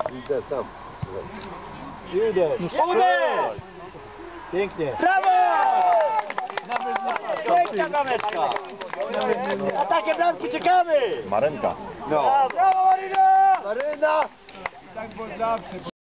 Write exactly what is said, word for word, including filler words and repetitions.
Idę sam. I uderz. Uderz! Pięknie. Brawo! Piękna brameczka. Na takie bramki czekamy. Marenka. No. Brawo Maryna! Maryna! Tak było zawsze.